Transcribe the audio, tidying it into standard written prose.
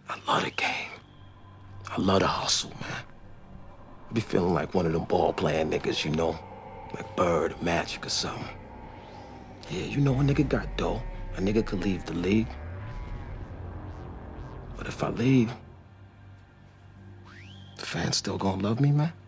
I love the game. I love the hustle, man. I be feeling like one of them ball-playing niggas, you know? Like Bird or Magic or something. Yeah, you know, a nigga got dough. A nigga could leave the league. But if I leave, the fans still gonna love me, man?